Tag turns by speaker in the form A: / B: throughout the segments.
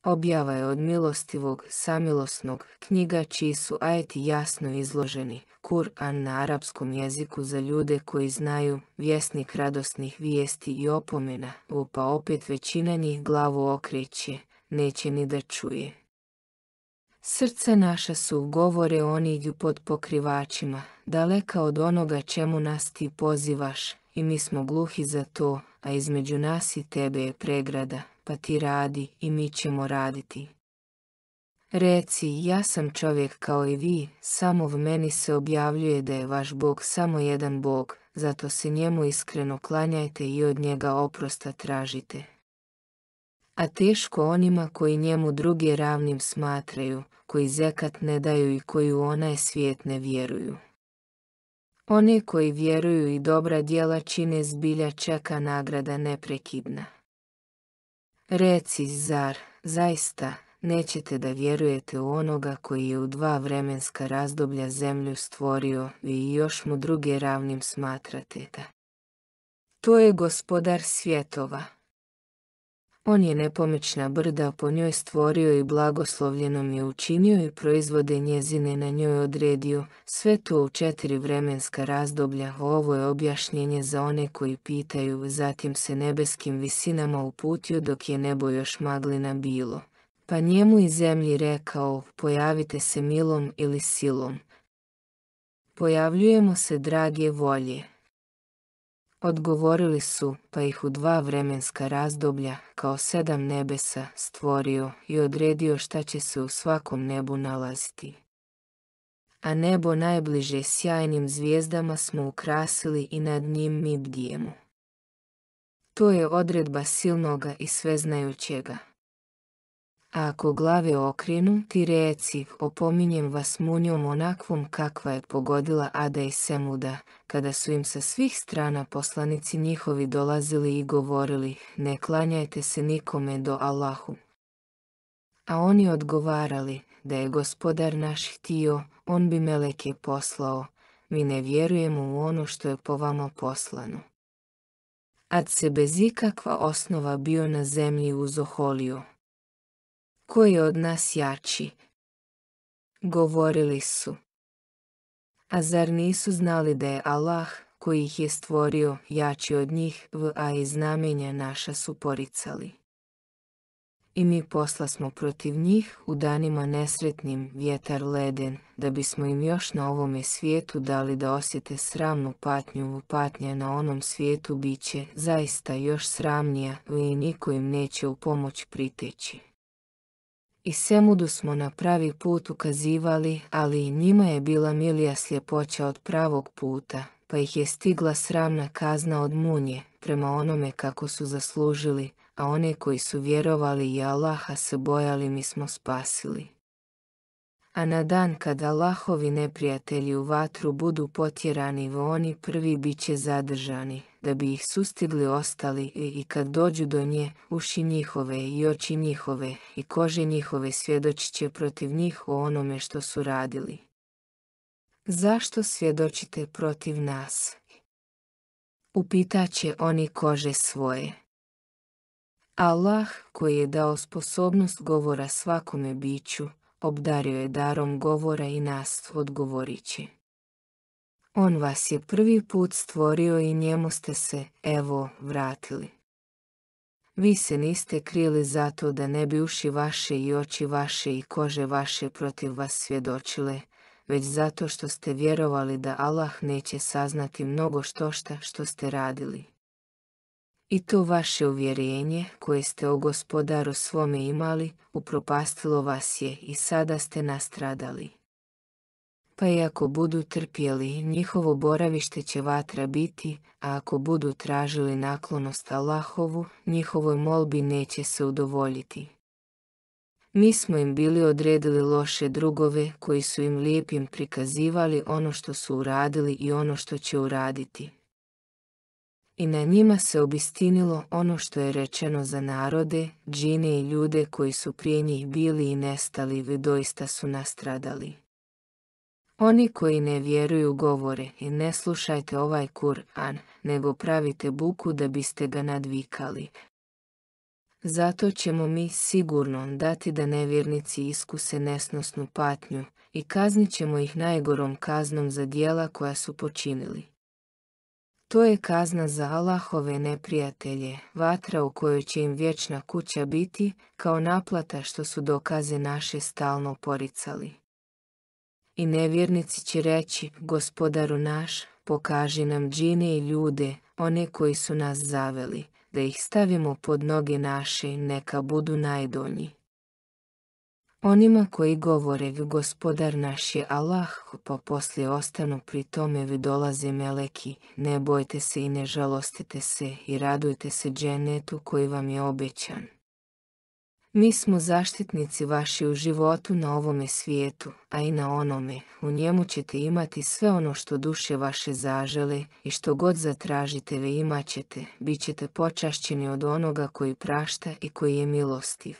A: Objava je od milostivog, samilosnog, knjiga čiji su ajeti jasno izloženi, Kur'an na arapskom jeziku za ljude koji znaju, vjesnik radosnih vijesti i opomena, pa opet većina njih glavu okreće, neće ni da čuje. Srca naša su, govore oni pod pokrivačima, daleka od onoga čemu nas ti pozivaš, i mi smo gluhi za to, a između nas i tebe je pregrada, pa ti radi i mi ćemo raditi. Reci, ja sam čovjek kao i vi, samo v meni se objavljuje da je vaš Bog samo jedan Bog, zato se njemu iskreno klanjajte i od njega oprosta tražite. A teško onima koji njemu druge ravnim smatraju, koji zekat ne daju i koji u onaj svijet ne vjeruju. One koji vjeruju i dobra djela čine zbilja čeka nagrada neprekidna. Reci, zar, zaista, nećete da vjerujete u onoga koji je u 2 vremenska razdoblja zemlju stvorio i još mu druge ravnim smatrate da. To je gospodar svjetova. On je nepomična brda po njoj stvorio i blagoslovljenom je učinio i proizvode njezine na njoj odredio, sve to u 4 vremenska razdoblja. Ovo je objašnjenje za one koji pitaju, zatim se nebeskim visinama uputio dok je nebo još maglina bilo. Pa njemu i zemlji rekao, pojavite se milom ili silom. Pojavljujemo se drage volje. Odgovorili su, pa ih u 2 vremenska razdoblja, kao 7 nebesa, stvorio i odredio šta će se u svakom nebu nalaziti. A nebo najbliže sjajnim zvijezdama smo ukrasili i nad njim mi bdijemo. To je odredba silnoga i sveznajućega. A ako glave okrenu, ti reci, opominjem vas munjom onakvom kakva je pogodila Ada i Semuda, kada su im sa svih strana poslanici njihovi dolazili i govorili, ne klanjajte se nikome do Allahu. A oni odgovarali, da je gospodar naš htio, on bi meleke poslao, mi ne vjerujemo u ono što je po vama poslano. Ad se bez ikakva osnova bio na zemlji uzoholio. Ko je od nas jači? Govorili su. A zar nisu znali da je Allah, koji ih je stvorio, jači od njih, a i znamenja naša su poricali. I mi poslasmo protiv njih u danima nesretnim vjetar leden, da bismo im još na ovome svijetu dali da osjete sramnu patnju. Patnja na onom svijetu biće zaista još sramnija i niko im neće u pomoć priteći. I Semudu smo na pravi put ukazivali, ali i njima je bila milija sljepoća od pravog puta, pa ih je stigla sramna kazna od munje, prema onome kako su zaslužili, a one koji su vjerovali i Allaha se bojali mi smo spasili. A na dan kad Allahovi neprijatelji u vatru budu potjerani, oni prvi bit će zadržani, da bi ih sustigli ostali i kad dođu do nje, uši njihove i oči njihove i kože njihove svjedočit će protiv njih o onome što su radili. Zašto svjedočite protiv nas? Upitaće oni kože svoje. Allah, koji je dao sposobnost govora svakome biću, obdario je darom govora i nas odgovorit će. On vas je prvi put stvorio i njemu ste se, evo, vratili. Vi se niste krili zato da ne bi uši vaše i oči vaše i kože vaše protiv vas svjedočile, već zato što ste vjerovali da Allah neće saznati mnogo štošta što ste radili. I to vaše uvjerenje, koje ste o gospodaru svome imali, upropastilo vas je i sada ste nastradali. Pa i ako budu trpjeli, njihovo boravište će vatra biti, a ako budu tražili naklonost Allahovu, njihovoj molbi neće se udovoljiti. Mi smo im bili odredili loše drugove, koji su im lijepim prikazivali ono što su uradili i ono što će uraditi. I na njima se obistinilo ono što je rečeno za narode, džine i ljude koji su prije njih bili i nestali, doista su nastradali. Oni koji ne vjeruju govore, i ne slušajte ovaj Kur'an, nego pravite buku da biste ga nadvikali. Zato ćemo mi sigurno dati da nevjernici iskuse nesnosnu patnju i kaznit ćemo ih najgorom kaznom za djela koja su počinili. To je kazna za Allahove neprijatelje, vatra u kojoj će im vječna kuća biti, kao naplata što su dokaze naše stalno poricali. I nevjernici će reći, Gospodaru naš, pokaži nam džine i ljude, one koji su nas zaveli, da ih stavimo pod noge naše i neka budu najdolji. Onima koji govore, Gospodar naš je Allah, pa poslije ostanu pri tome vi dolaze meleki, ne bojte se i ne žalostite se i radujte se dženetu koji vam je obećan. Mi smo zaštitnici vaši u životu na ovome svijetu, a i na onome, u njemu ćete imati sve ono što duše vaše zažele i što god zatražite vi imat ćete, bit ćete počašćeni od onoga koji prašta i koji je milostiv.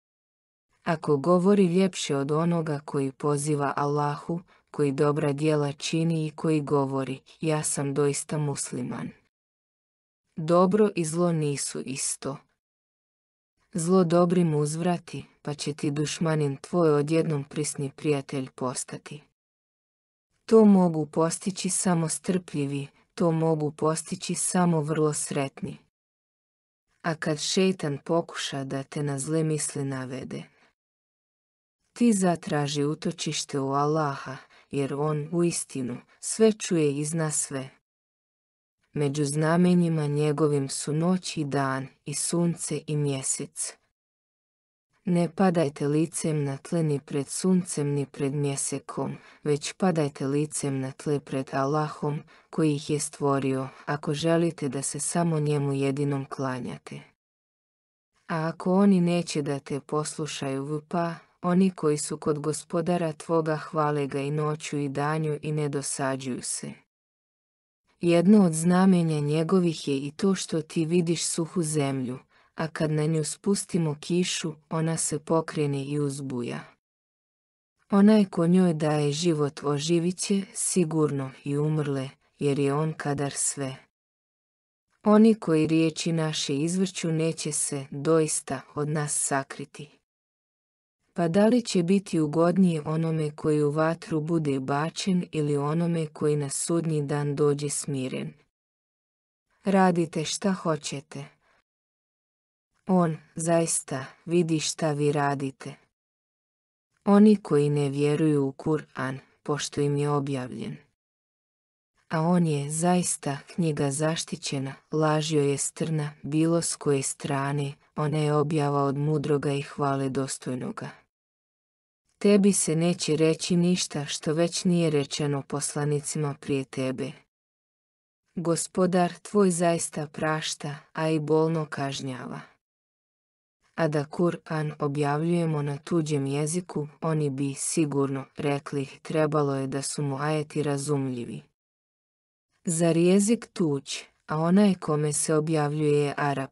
A: Ako govori ljepše od onoga koji poziva Allahu, koji dobra djela čini i koji govori, ja sam doista musliman. Dobro i zlo nisu isto. Zlo dobrim uzvrati, pa će ti dušmanin tvoj odjednom prisni prijatelj postati. To mogu postići samo strpljivi, to mogu postići samo vrlo sretni. A kad šejtan pokuša da te na zle misli navede, ti zatraži utočište u Allaha, jer on uistinu sve čuje i zna sve. Među znamenjima njegovim su noć i dan, i sunce i mjesec. Ne padajte licem na tle ni pred suncem ni pred mjesekom, već padajte licem na tle pred Allahom, koji ih je stvorio, ako želite da se samo njemu jedinom klanjate. A ako oni neće da te poslušaju, pa oni koji su kod Gospodara tvoga hvale ga i noću i danju i ne dosađuju se. Jedno od znamenja njegovih je i to što ti vidiš suhu zemlju, a kad na nju spustimo kišu, ona se pokrene i uzbuja. Onaj ko njoj daje život oživit će sigurno i umrle, jer je on kadar sve. Oni koji riječi naše izvrću neće se doista od nas sakriti. Pa da li će biti ugodnije onome koji u vatru bude bačen ili onome koji na sudnji dan dođe smiren? Radite šta hoćete. On, zaista, vidi šta vi radite. Oni koji ne vjeruju u Kur'an, pošto im je objavljen. A on je, zaista, knjiga zaštićena, lažio je strna, bilo s koje strane, ona je objava od mudroga i hvale dostojnoga. Tebi se neće reći ništa što već nije rečeno poslanicima prije tebe. Gospodar tvoj zaista prašta, a i bolno kažnjava. A da Kur'an objavljujemo na tuđem jeziku, oni bi sigurno rekli trebalo je da su mu ajeti razumljivi. Zar jezik tuđ, a onaj kome se objavljuje je Arab?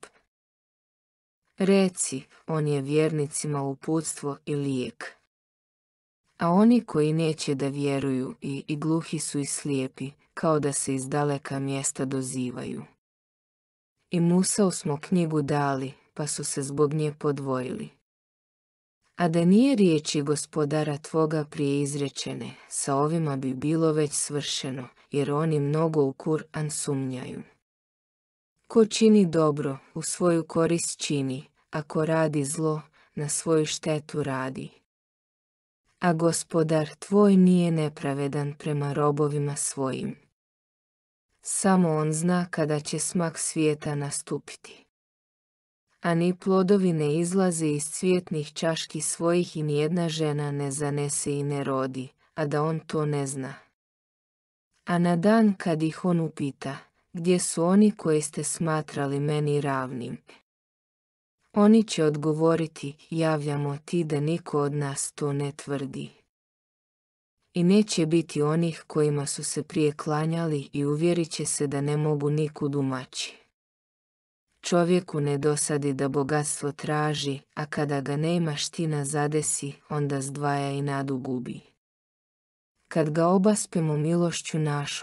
A: Reci, on je vjernicima uputstvo i lijek. A oni koji neće da vjeruju i gluhi su i slijepi, kao da se iz daleka mjesta dozivaju. I Musau smo knjigu dali, pa su se zbog nje podvojili. A da nije riječi Gospodara tvoga prije izrečene, sa ovima bi bilo već svršeno, jer oni mnogo u Kur'an sumnjaju. Ko čini dobro, u svoju korist čini, a ko radi zlo, na svoju štetu radi. A Gospodar tvoj nije nepravedan prema robovima svojim. Samo on zna kada će smak svijeta nastupiti. A ni plodovi ne izlaze iz cvjetnih čaški svojih i nijedna žena ne zanese i ne rodi, a da on to ne zna. A na dan kad ih on upita, gdje su oni koje ste smatrali meni ravnim? Oni će odgovoriti, javljamo ti da niko od nas to ne tvrdi. I neće biti onih kojima su se prije klanjali i uvjerit će se da ne mogu nikud umaći. Čovjeku ne dosadi da bogatstvo traži, a kada ga neimaština zadesi, onda zdvaja i nadu gubi. Kad ga obaspemo milošću našom,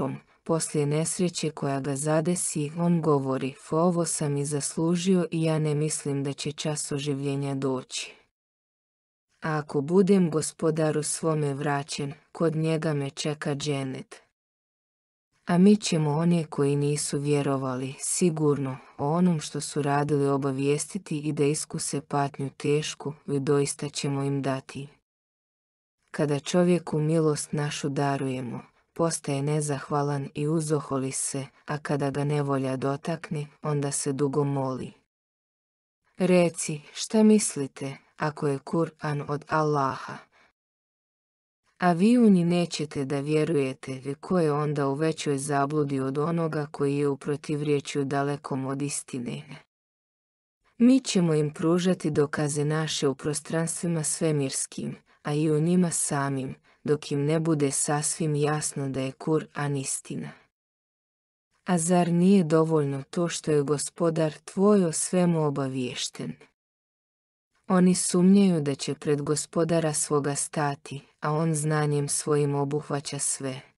A: poslije nesreće koja ga zadesi, on govori: ovo sam i zaslužio i ja ne mislim da će čas oživljenja doći. A ako budem Gospodaru svome vraćen, kod njega me čeka dženet. A mi ćemo one koji nisu vjerovali sigurno o onom što su radili obavijestiti i da iskuse patnju tešku, i doista ćemo im dati. Kada čovjeku milost našu darujemo, postaje nezahvalan i uzoholi se, a kada ga nevolja dotakne, onda se dugo moli. Reci, šta mislite, ako je Kur'an od Allaha? A vi u nji nećete da vjerujete, vi ko je onda u većoj zabludi od onoga koji je u protivriječju dalekom od istine. Mi ćemo im pružati dokaze naše u prostranstvima svemirskim, a i u njima samim, dok im ne bude sasvim jasno da je Kur'an istina. A zar nije dovoljno to što je Gospodar tvoj o svemu obaviješten? Oni sumnjaju da će pred Gospodara svoga stati, a on znanjem svojim obuhvaća sve.